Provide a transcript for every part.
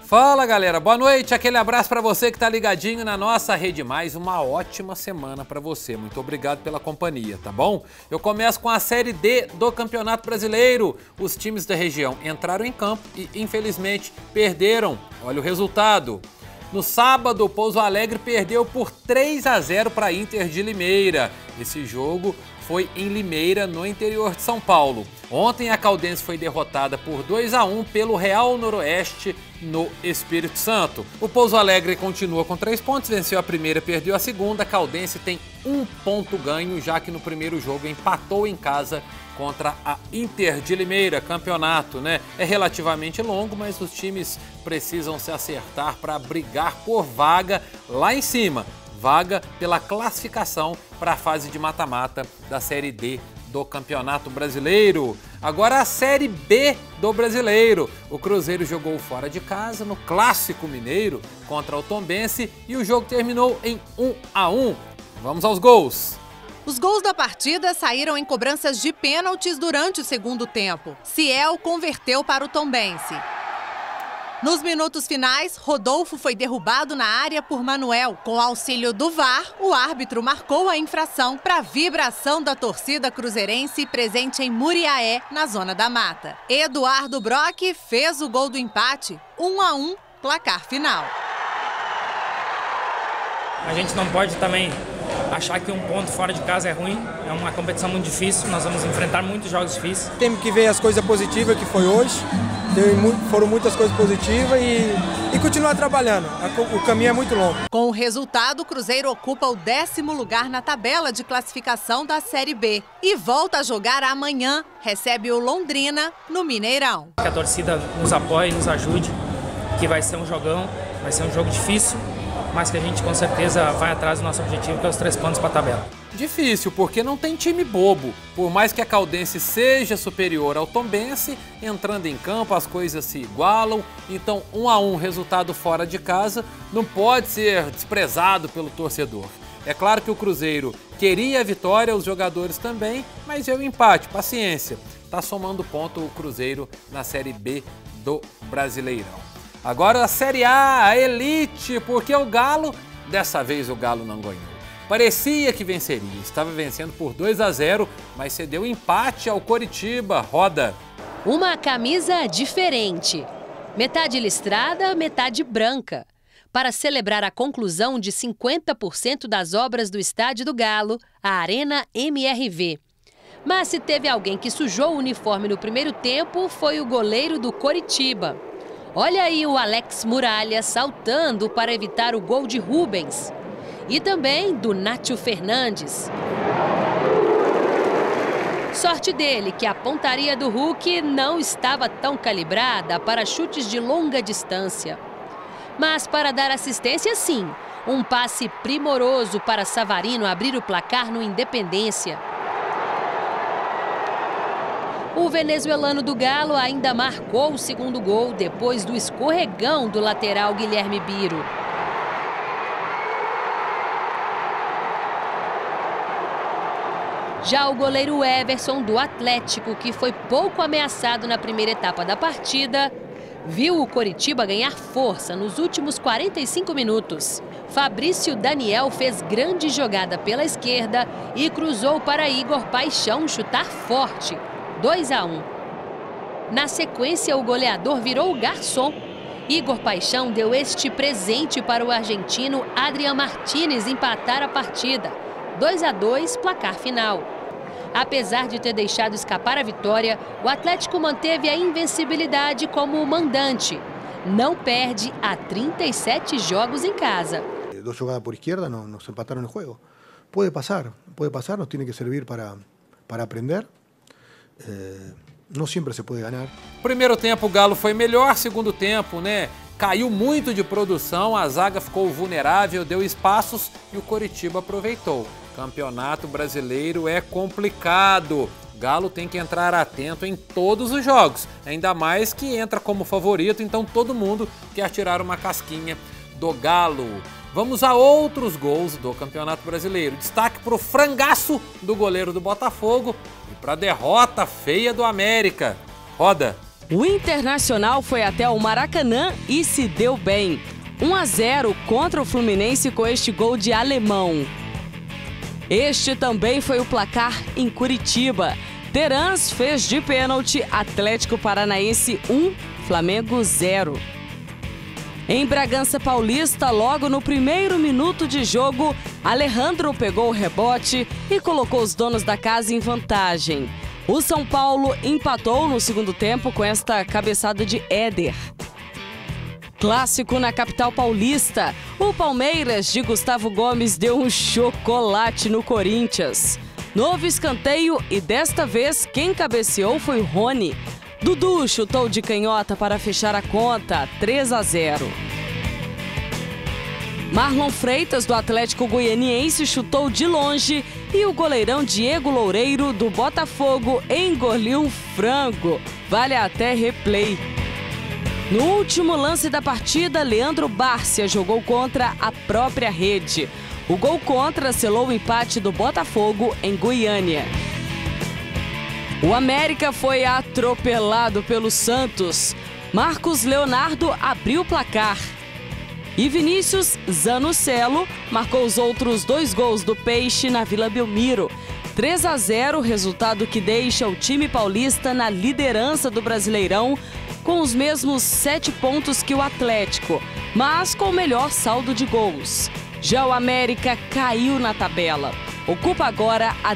Fala galera, boa noite, aquele abraço pra você que tá ligadinho na nossa Rede Mais, uma ótima semana pra você, muito obrigado pela companhia, tá bom? Eu começo com a Série D do Campeonato Brasileiro, os times da região entraram em campo e infelizmente perderam, olha o resultado. No sábado, o Pouso Alegre perdeu por 3-0 para Inter de Limeira. Esse jogo foi em Limeira, no interior de São Paulo. Ontem, a Caldense foi derrotada por 2-1 pelo Real Noroeste, no Espírito Santo. O Pouso Alegre continua com 3 pontos, venceu a primeira, perdeu a segunda. A Caldense tem 1 ponto ganho, já que no primeiro jogo empatou em casa contra a Inter de Limeira. Campeonato, né? É relativamente longo, mas os times precisam se acertar para brigar por vaga lá em cima. Vaga pela classificação para a fase de mata-mata da Série D do Campeonato Brasileiro. Agora a Série B do Brasileiro. O Cruzeiro jogou fora de casa no Clássico Mineiro contra o Tombense e o jogo terminou em 1-1. Vamos aos gols. Os gols da partida saíram em cobranças de pênaltis durante o segundo tempo. Ciel converteu para o Tombense. Nos minutos finais, Rodolfo foi derrubado na área por Manuel. Com auxílio do VAR, o árbitro marcou a infração para vibração da torcida cruzeirense presente em Muriaé, na Zona da Mata. Eduardo Brock fez o gol do empate, 1-1, placar final. A gente não pode também achar que um ponto fora de casa é ruim. É uma competição muito difícil, nós vamos enfrentar muitos jogos difíceis. Temos que ver as coisas positivas que foi hoje. Foram muitas coisas positivas e continuar trabalhando. O caminho é muito longo. Com o resultado, o Cruzeiro ocupa o 10º lugar na tabela de classificação da Série B e volta a jogar amanhã. Recebe o Londrina no Mineirão. Que a torcida nos apoie, nos ajude, que vai ser um jogão, vai ser um jogo difícil, mas que a gente com certeza vai atrás do nosso objetivo, que é os 3 pontos para a tabela. Difícil, porque não tem time bobo. Por mais que a Caldense seja superior ao Tombense, entrando em campo as coisas se igualam. Então 1-1, resultado fora de casa, não pode ser desprezado pelo torcedor. É claro que o Cruzeiro queria a vitória, os jogadores também, mas é o empate, paciência. Tá somando ponto o Cruzeiro na Série B do Brasileirão. Agora a Série A, a Elite, porque o Galo, dessa vez o Galo não ganhou. Parecia que venceria, estava vencendo por 2-0, mas cedeu empate ao Coritiba. Roda. Uma camisa diferente, metade listrada, metade branca, para celebrar a conclusão de 50% das obras do Estádio do Galo, a Arena MRV. Mas se teve alguém que sujou o uniforme no primeiro tempo, foi o goleiro do Coritiba. Olha aí o Alex Muralha saltando para evitar o gol de Rubens. E também do Nátio Fernandes. Sorte dele que a pontaria do Hulk não estava tão calibrada para chutes de longa distância. Mas para dar assistência, sim, um passe primoroso para Savarino abrir o placar no Independência. O venezuelano do Galo ainda marcou o segundo gol depois do escorregão do lateral Guilherme Biro. Já o goleiro Everson do Atlético, que foi pouco ameaçado na primeira etapa da partida, viu o Coritiba ganhar força nos últimos 45 minutos. Fabrício Daniel fez grande jogada pela esquerda e cruzou para Igor Paixão chutar forte, 2-1. Na sequência, o goleador virou o garçom. Igor Paixão deu este presente para o argentino Adrian Martínez empatar a partida, 2-2, placar final. Apesar de ter deixado escapar a vitória, o Atlético manteve a invencibilidade como o mandante. Não perde há 37 jogos em casa. 2 jogadas por izquierda nos empataron el juego. Puede pasar, nos tiene que servir para aprender. Não sempre se pode ganhar. Primeiro tempo o Galo foi melhor, segundo tempo, né? Caiu muito de produção, a zaga ficou vulnerável, deu espaços e o Coritiba aproveitou. Campeonato Brasileiro é complicado. Galo tem que entrar atento em todos os jogos, ainda mais que entra como favorito, então todo mundo quer tirar uma casquinha do Galo. Vamos a outros gols do Campeonato Brasileiro. Destaque para o frangaço do goleiro do Botafogo e para a derrota feia do América. Roda. O Internacional foi até o Maracanã e se deu bem. 1-0 contra o Fluminense com este gol de Alemão. Este também foi o placar em Curitiba. Terans fez de pênalti, Atlético Paranaense 1, Flamengo 0. Em Bragança Paulista, logo no primeiro minuto de jogo, Alejandro pegou o rebote e colocou os donos da casa em vantagem. O São Paulo empatou no segundo tempo com esta cabeçada de Éder. Clássico na capital paulista, o Palmeiras de Gustavo Gomes deu um chocolate no Corinthians. Novo escanteio e desta vez quem cabeceou foi o Rony. Dudu chutou de canhota para fechar a conta, 3-0. Marlon Freitas, do Atlético Goianiense, chutou de longe e o goleirão Diego Loureiro, do Botafogo, engoliu um frango. Vale até replay. No último lance da partida, Leandro Bárcia jogou contra a própria rede. O gol contra selou o empate do Botafogo em Goiânia. O América foi atropelado pelo Santos. Marcos Leonardo abriu o placar. E Vinícius Zanocelo marcou os outros 2 gols do Peixe na Vila Belmiro. 3-0, resultado que deixa o time paulista na liderança do Brasileirão, com os mesmos 7 pontos que o Atlético, mas com o melhor saldo de gols. Já o América caiu na tabela. Ocupa agora a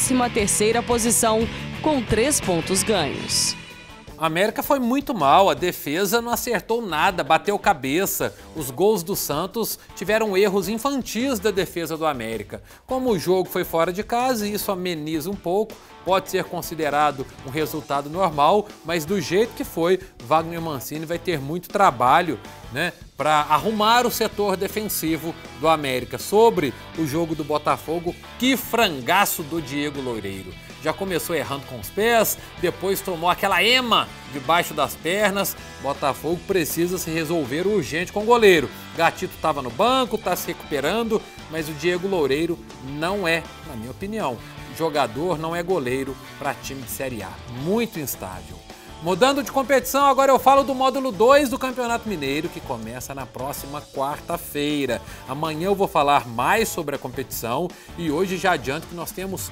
13ª posição com 3 pontos ganhos. A América foi muito mal, a defesa não acertou nada, bateu cabeça. Os gols do Santos tiveram erros infantis da defesa do América. Como o jogo foi fora de casa, isso ameniza um pouco, pode ser considerado um resultado normal, mas do jeito que foi, Wagner Mancini vai ter muito trabalho, né, para arrumar o setor defensivo do América. Sobre o jogo do Botafogo, que frangaço do Diego Loureiro. Já começou errando com os pés, depois tomou aquela ema debaixo das pernas. Botafogo precisa se resolver urgente com o goleiro. Gatito estava no banco, está se recuperando, mas o Diego Loureiro não é, na minha opinião, jogador, não é goleiro para time de Série A. Muito instável. Mudando de competição, agora eu falo do módulo 2 do Campeonato Mineiro, que começa na próxima quarta-feira. Amanhã eu vou falar mais sobre a competição e hoje já adianto que nós temos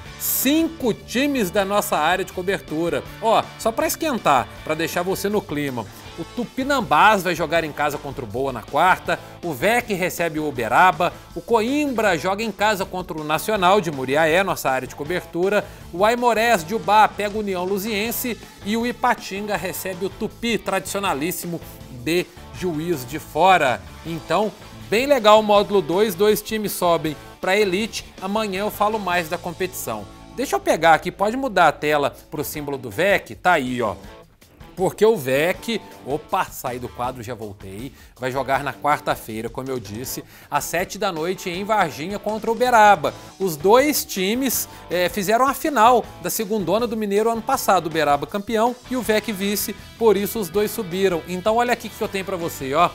5 times da nossa área de cobertura. Ó, só para esquentar, para deixar você no clima. O Tupinambás vai jogar em casa contra o Boa na quarta, o VEC recebe o Uberaba, o Coimbra joga em casa contra o Nacional de Muriaé, nossa área de cobertura, o Aimorés de Ubá pega o União Luziense e o Ipatinga recebe o Tupi, tradicionalíssimo de Juiz de Fora. Então, bem legal o módulo 2, 2 times sobem para a elite, amanhã eu falo mais da competição. Deixa eu pegar aqui, pode mudar a tela para o símbolo do VEC, tá aí, ó. Porque o VEC, opa, saí do quadro, já voltei, vai jogar na quarta-feira, como eu disse, às 7 da noite em Varginha contra o Uberaba. Os 2 times fizeram a final da segundona do Mineiro ano passado, o Uberaba campeão e o VEC vice, por isso os 2 subiram. Então olha aqui o que eu tenho para você, ó.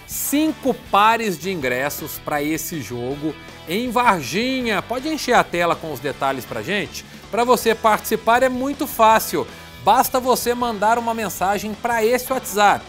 5 pares de ingressos para esse jogo em Varginha. Pode encher a tela com os detalhes pra gente? Para você participar é muito fácil. Basta você mandar uma mensagem para esse WhatsApp,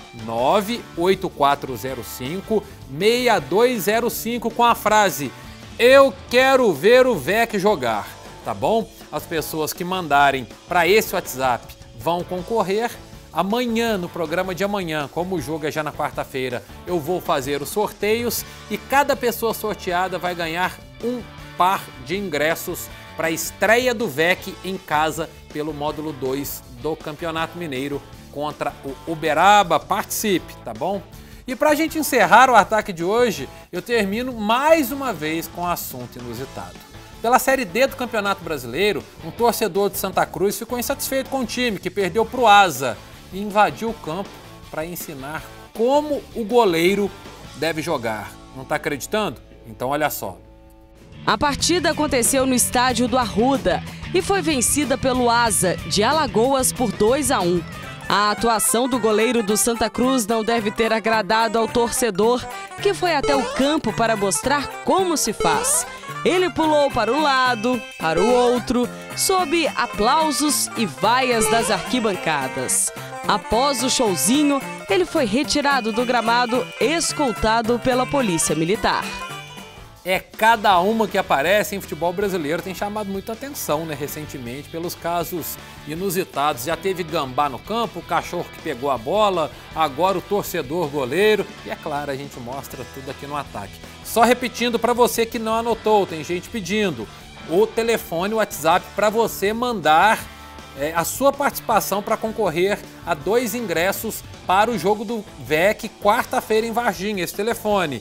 98405-6205 com a frase "Eu quero ver o VEC jogar", tá bom? As pessoas que mandarem para esse WhatsApp vão concorrer. Amanhã, no programa de amanhã, como o jogo é já na quarta-feira, eu vou fazer os sorteios e cada pessoa sorteada vai ganhar um par de ingressos para a estreia do VEC em casa pelo módulo 2 do Campeonato Mineiro contra o Uberaba. Participe, tá bom? E para a gente encerrar o ataque de hoje, eu termino mais uma vez com um assunto inusitado. Pela Série D do Campeonato Brasileiro, um torcedor de Santa Cruz ficou insatisfeito com o time, que perdeu para o Asa e invadiu o campo para ensinar como o goleiro deve jogar. Não está acreditando? Então olha só. A partida aconteceu no estádio do Arruda e foi vencida pelo Asa, de Alagoas, por 2-1. A atuação do goleiro do Santa Cruz não deve ter agradado ao torcedor, que foi até o campo para mostrar como se faz. Ele pulou para um lado, para o outro, sob aplausos e vaias das arquibancadas. Após o showzinho, ele foi retirado do gramado, escoltado pela Polícia Militar. É cada uma que aparece em futebol brasileiro, tem chamado muita atenção, né, recentemente, pelos casos inusitados. Já teve gambá no campo, o cachorro que pegou a bola, agora o torcedor goleiro. E é claro, a gente mostra tudo aqui no Ataque. Só repetindo para você que não anotou, tem gente pedindo, o telefone, o WhatsApp para você mandar a sua participação para concorrer a 2 ingressos para o jogo do VEC, quarta-feira em Varginha. Esse telefone,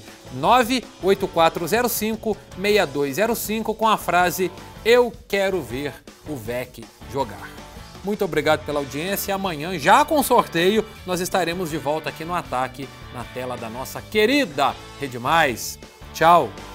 98405-6205, com a frase "Eu quero ver o VEC jogar". Muito obrigado pela audiência e amanhã, já com sorteio, nós estaremos de volta aqui no Ataque, na tela da nossa querida Rede Mais. Tchau!